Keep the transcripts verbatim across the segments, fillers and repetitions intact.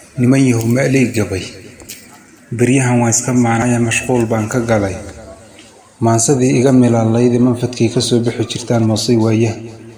niman yahow ma leey Gabay bariyahan waan iska maanaya mashquul baan ka galay maansadii iga milaalaydi manfadkii ka soo bixi jirtaan moosay waaya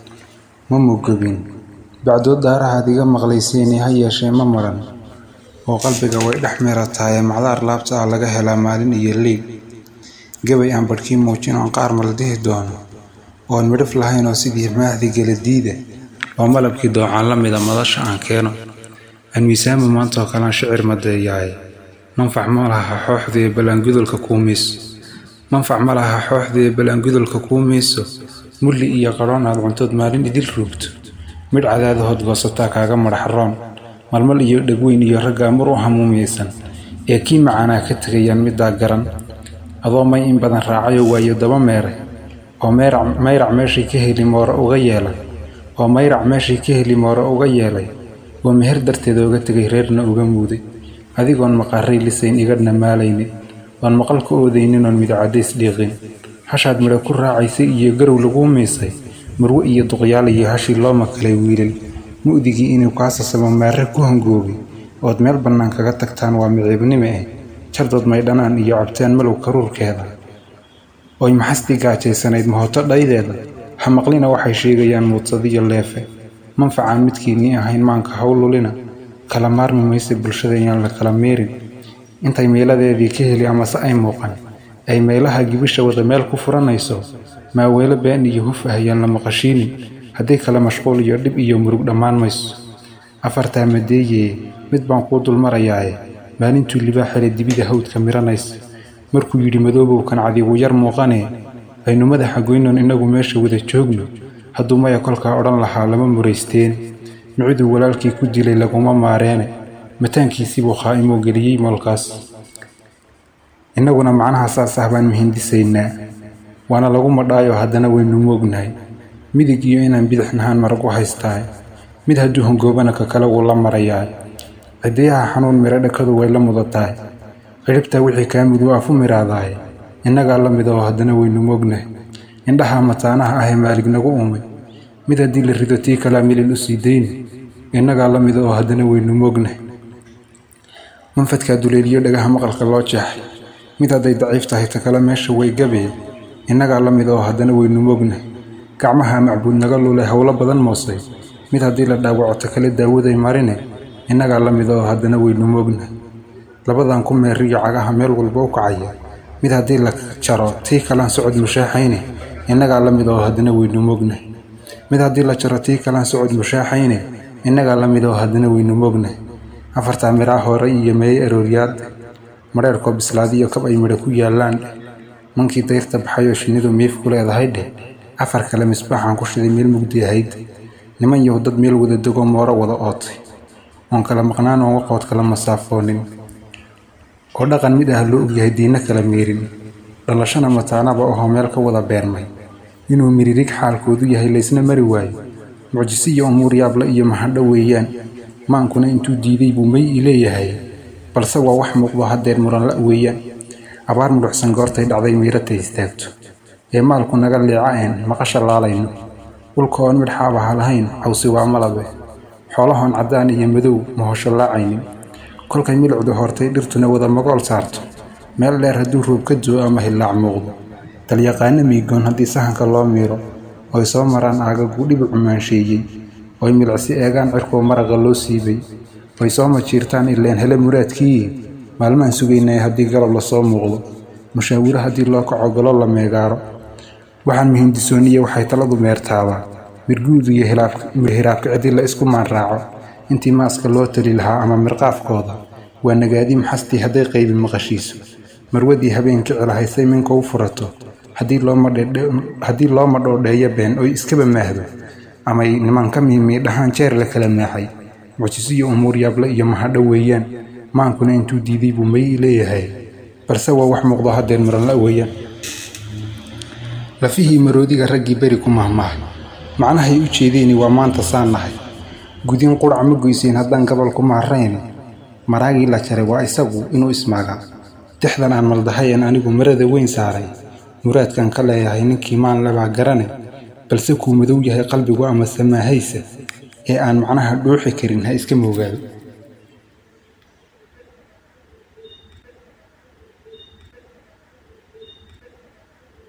ma mugubin bacdo daaraha iga maqlaysiin ha yeeshee ma maran oo qalbiga way dhaxmeerataay macdaar laabta laga helaa maalin iyo leey Gabay aan barkii muujin aan qaar maldihi doono oo midaf lahayn oo sidii maahdi galadiida oo malabkii doocaan la mid ah madasha aan keeno an miisaama maanta kala shicir madeeyay manfac ma laha xooxdii balaangudulka kuumis manfac ma laha xooxdii balaangudulka kuumiso mulli iyo qaroon aad cuntood maalin idil ruugto mid cadaada hod goosata kaaga madaxroon malmal iyo dhagweyn iyo ragga mar u hamuumiysan ee kii macaana ka tagayaan midda garan adoo may in badan raacayo waayo daba meeray oo meerac meerac meeshii ka heli moora uga yeelay oo meerac meeshii ka heli moora uga yeelay oo meher darteeda uga tagay reerna uga muuday adigoon maqaray lisayn igadna maalayni waan maqalka oodaynin oo mid cadays dhiiqin hashaad mira ku raacaysay iyo garow lagu meesay marwo iyo duqyaal iyo hashi loo makalay wiilal muudigi inuu kaasasamo maare ku hangoobay oo meel banaan kaga tagtaan waa miciibnimo ah jardood may dhanaan iyo cabtaan malow karuurkeeda oo maxasti gaajeysanayd mooto dhaydeeda ha maqlina waxay sheegayaan muudsadiyo leefe manfacaan midkiini ahayn maanka hawlulina kala maarmi maysa bulshadayaan la kala meerin intay meeladeedii ka heli ama sa ay muuqan ay meelaha gibisha wada meel ku furanayso ma weelo been iyo huf ahayaan la maqashiinin haddii kala mashquul iyo dhib iyo murug dhammaan mayso afartaa madeeye mid baan ku dul marayaaye maalintuu libaaxele dibida hawdka miranaysa markuu yidhi madoobow kan cadigu yar muuqanee aynu madaxa goynoon inagu meesha wada joogno hadduu maya kolkaa odhan lahaa lama muraysteen micuduu walaalkii ku dilay laguma maareene mataankiisii buu qaa'imo geliyey moolkaas innaguna macnaha saas ah baan muhindisaynaa waana lagu madhaayo haddana waynu moognahay midig iyo inaan bidixnahaan marag u haystaay mid hadduu hongoobana ka kale wuu la marayaa cidiyaha xanuun mira dhakadu way la mudataay qiribta wixii kaa mid waa fu miraadaay innagaa la mid oo haddana waynu moognahay indhaha mataanaha ah ee maalig nagu uumay mid haddii la rido tii kala milil u sii dayni innagaa la mid oo haddana waynu moognahay manfadka duleeliyo dhagaha maqalka loo jeexay mid hadday daciif tahay ta kala meesha way gabay innagaa la mid oo haddana waynu moognahay gacmaha macbuud naga lulay hawlo badan moosay mid haddii la dhaawaco ta kale daawaday marine innagaa la mid oo haddana waynu moognahay labadan ku meeriyo cagaha meel walba u kacaya mid haddii la jaro tii kalaan socod mushaaxayne innagaa la mid oo haddana waynu moognahay mid haddii la jaro tii kalaan socod mushaaxayne innagaa la mid oo haddana waynu moognahay afartaa miraa hore iyo meey arooryaad mareerkoo bislaadiyo kab ay midha ku yaallaan mankii dayrta baxayoo shinnidu miif ku leedahay dheh afar kale misbaaxaan ku shiday meel mugdi ahayd niman yahow dad meel wada degoo mooro wada ootay oon kala maqnaan oon waqood kala masaafoonin oo dhaqan mid ah loo ogyahay diina kala meerin dhalashana mataanaba oo meel ka wada beermay inuu miririg xaalkoodu yahay laysna mari waayo mucjisi iyo umuur yaabla iyo mahadho weeyaan maankuna intuu diiday buu may ileeyahay balse waa wax muuqdo haddeer muran la weeyaan abaar mudhuxsan goortay dhacday miiratay istaagto ee maalku naga leecaan maqasha laalayno dhulkoon midxaabaha lahayn cawsi waa malabe xoolahoon caddaan iyo madow ma hosho laacaynin kolkay milcdu hortay dhirtuna wada magool saarto meel dheer hadduu roob ka doo ama hillaac muuqdo talyaqaano miigoon haddii sahanka loo miiro oy soo maraan aagagu dhibi cumaansheeyey oy milcsi eegaan cirkoo maraqa loo siibay oy soo majiirtaan ileen hele muraadkii maalmaan sugaynay haddii galab la soo muuqdo mushaawiro haddii loo kaco galo la meegaaro waxaan muhindisooniye waxay taladu meertaabaa mirguudu iyo hiraabka cidii la isku maan raaco intii maaska loo tali lahaa ama mirqaafkooda waa nagaadi maxastii hadday qaybin maqashiiso marwadii habeenka cilahaysay minka u furato haddii loo madhoodheeyo been oy iskaba maahdo amay nimanka miimiidhahaan jeer la kala maaxay mucjisiyo umuur yaabla iyo mahadho weeyaan maankuna intuu diiday buu may leeyahay balse waa wax muuqdo haddeer muran la weeyaan lafihii maroodiga raggii beri ku mahmaah macnahay u jeedeen waa maanta saan nahay gudin qurac ma goyseen haddaan gobol ku maarayn maraagii la jaray waa isagu inuu ismaaga tixdan aan maldahayn anigu marada weyn saaray muraadkan ka leeyahay ninkii maan laba garane balse ku madow yahay qalbigu ama samaahaysa ee aan macnaha dhuuxi karin ha iska moogaado